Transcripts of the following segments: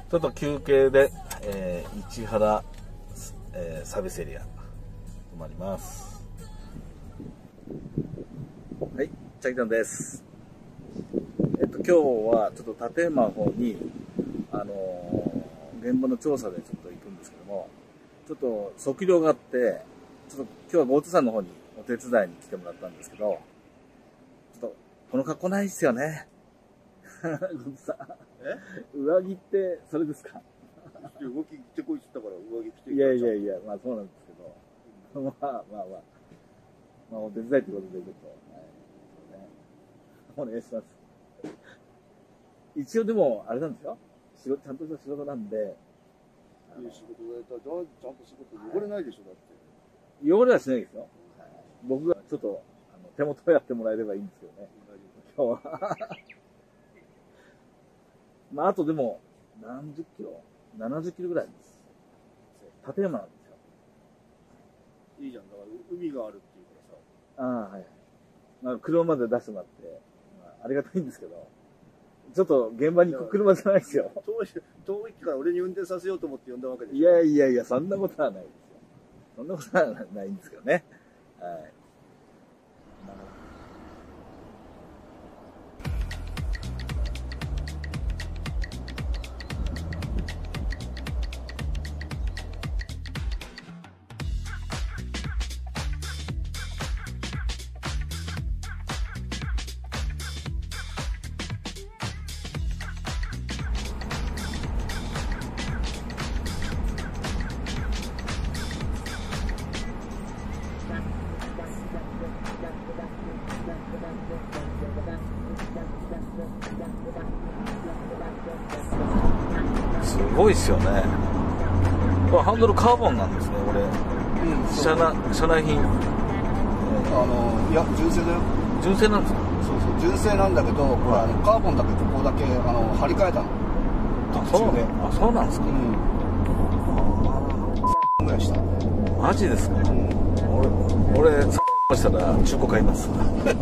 ちょっと休憩で、市原、サービスエリア止まります。はい、チャキちゃんです。今日はちょっと立山の方に現場の調査でちょっと行くんですけども、ちょっと測量があって、ちょっと今日はゴートさんの方にお手伝いに来てもらったんですけど、ちょっとこの格好ないっすよね。ゴートさん。上着ってそれですか？ 動きってこいつったから上着着て。 いやいやいや、まあそうなんですけど、まあお手伝いってことでちょっと、はいね、お願いします。一応でもあれなんですよ。ちゃんとした仕事なんで。 仕事だったらちゃんと仕事汚れないでしょだって。 汚れはしないですよ。僕がちょっと手元をやってもらえればいいんですけどね。今日は。まああとでも何十キロ、70キロぐらいです。立山なんですよ。 いいじゃん。だから海があるっていうからさ。 ああはい。まあ車まで出してもらって、まあ、ありがたいんですけど。ちょっと現場に行く車じゃないですよ。 遠いから俺に運転させようと思って呼んだわけでしょ。 いやいやいや、そんなことはないですよ。そんなことはないんですけどね。はい。すごいっすよね。これハンドルカーボンなんですね、これ。うん、車内品。 いや、純正だよ。 純正なんですか？ そうそう、純正なんだけど、これカーボンだけここだけ張り替えたの。 そうなんですか？うん。 ぐらいした。 マジですか？うん、俺したら中古買います。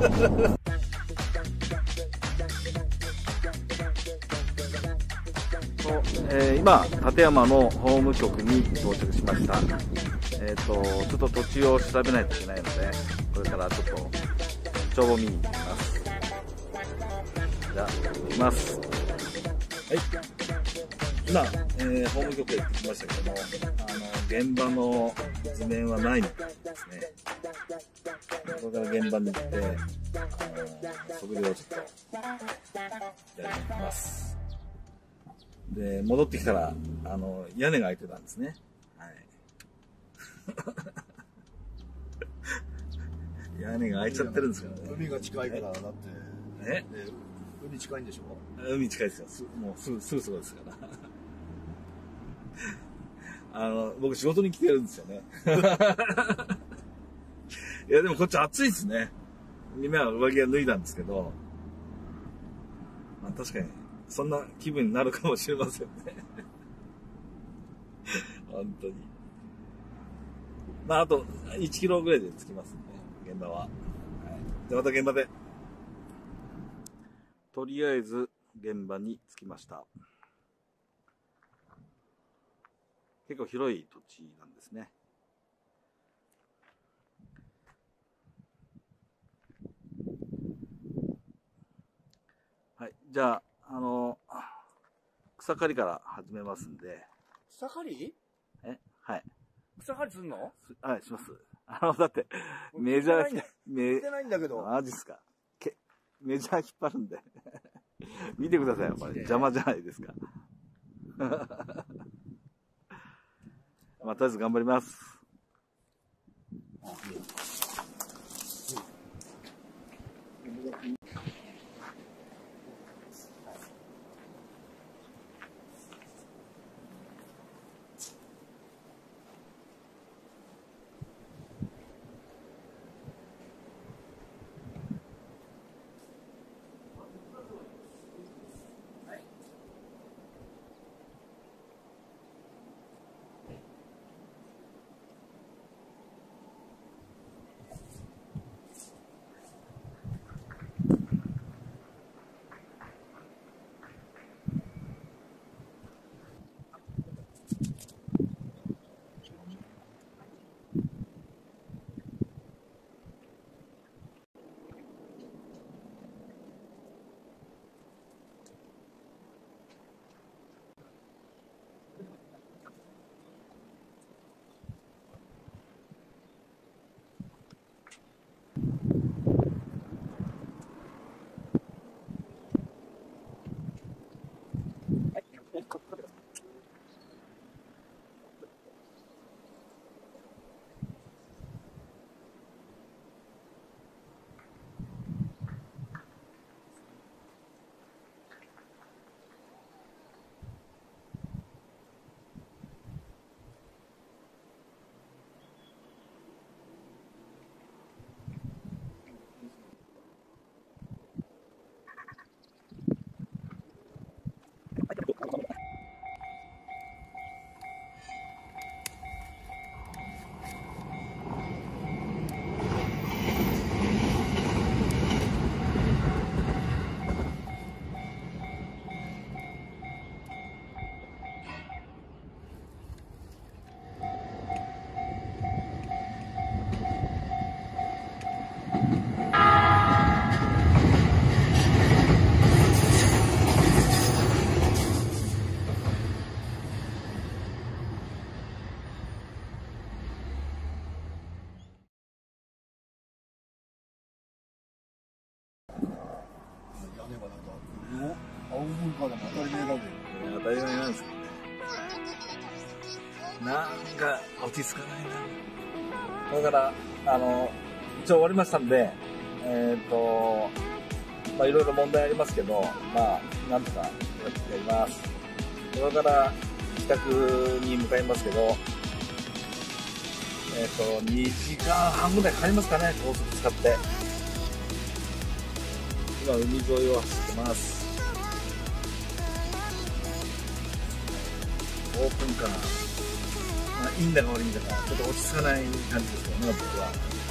今立山の法務局に到着しました。ちょっと土地を調べないといけないので、これからちょっと帳簿見に行きます。じゃあ行きます。はい。今、法務局へ行ってきましたけども、現場の図面はないみたいですね。これから現場に行って、測量をちょっとやります。で、戻ってきたら、屋根が開いてたんですね。はい。屋根が開いちゃってるんですよね。 海が近いから、だって。 ね。 海近いんでしょ？ 海近いですよ。もうすぐそこですから。僕仕事に来てるんですよね。いや、でもこっち暑いですね。今は上着は脱いだんですけど、まあ確かに、そんな気分になるかもしれませんね。本当に。まああと1キロぐらいで着きますんで、現場は。はい、じゃあまた現場で。とりあえず現場に着きました。結構広い土地なんですね。はい、じゃあ草刈りから始めますんで。 草刈り？ はい。 草刈りすんの？ はい、します。だってメジャー見てないんだけど。 マジっすか？メジャー引っ張るんで見てくださいよ、これ邪魔じゃないですか。まあとりあえず頑張ります。 なんか青文化でも当たり前だけど。 当たり前なんですけどね。なんか落ち着かないな。だから一応終わりましたんで、まあいろいろ問題ありますけど、まあなんとかやります。これから帰宅に向かいますけど、2時間半ぐらいかかりますかね、高速使って。今海沿いを走ってます。オープンカー、まあいいんだか悪いんだかちょっと落ち着かない感じですよね、僕は。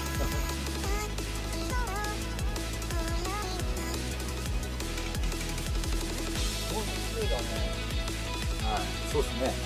はい、そうですね。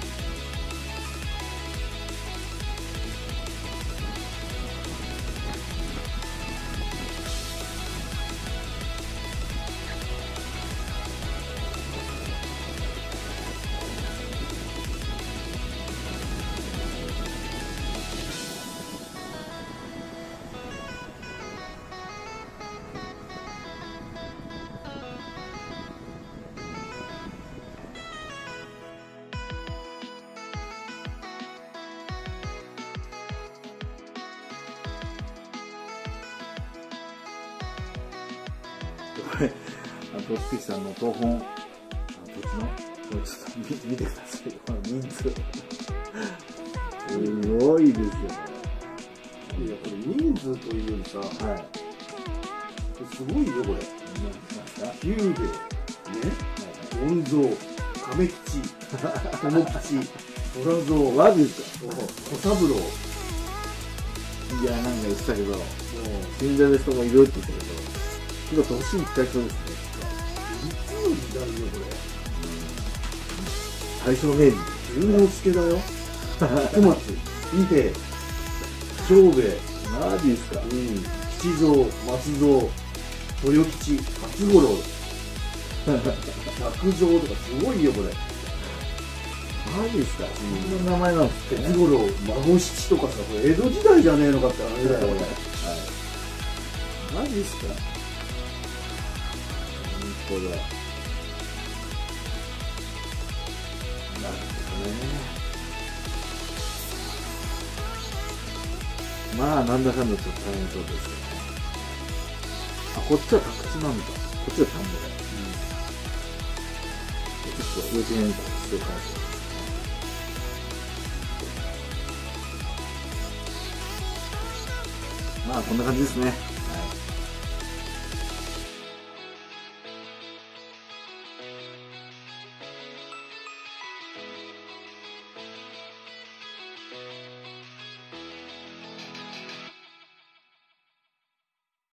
これ、トッピーさんの東本、土地の、これちょっと見てください。この人数。すごいですよね。 いや、これ人数というよりさ、 はい。 すごいよ、これ。九兵衛、ね、御蔵、亀吉、友吉、虎蔵、 マジですか？ 小三郎。 いや、なんか言ってたけど、死んでる人もいるって言ってたけど、今年に使いそうですね。 いつの時代よ、これ。 大正明治。 龍之介だよ。小松、伊兵衛、長兵衛。 マジですか？ 吉蔵、松蔵、豊吉、辰五郎、百蔵とかすごいよ、これ。 マジですか？そんな名前なんですね。 哲五郎、孫七とかさ、これ江戸時代じゃねえのかって話だよ、これ。 マジですか？本当だ。なるほどね。まあ、なんだかんだちょっと大変そうですよね。あ、こっちは宅地なんだ。こっちは田んぼだ。ちょっと幼稚園から必要かもしれない。まあこんな感じですね。